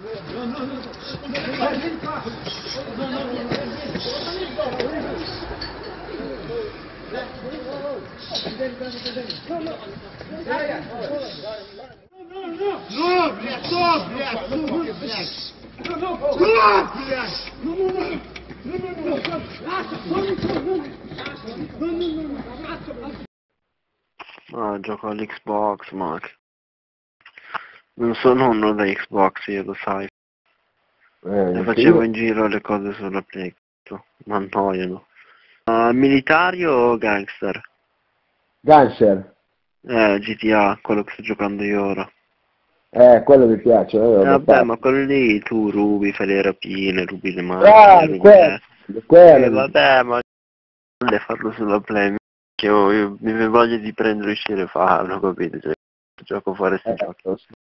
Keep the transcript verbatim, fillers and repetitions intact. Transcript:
Ну, блядь, стоп, блядь, ну, блядь. Ну, блядь. Ah, gioco all'Xbox, Mac. Non sono uno da Xbox, io lo sai. Eh, Ne facevo in giro le cose sulla Play. Mi annoiano. Uh, militari o gangster? Gangster. Eh, G T A, quello che sto giocando io ora. Eh, quello mi piace. Eh, Eh, vabbè, fatto. ma quello lì tu rubi, fai le rapine, rubi le Ah, macchine, rubi quello, le... quello. Eh, vabbè, ma non devo farlo sulla Play. Che io, io mi voglia di prendere e uscire e farlo, capito? Cioè, gioco a fare questi Eh, giochi.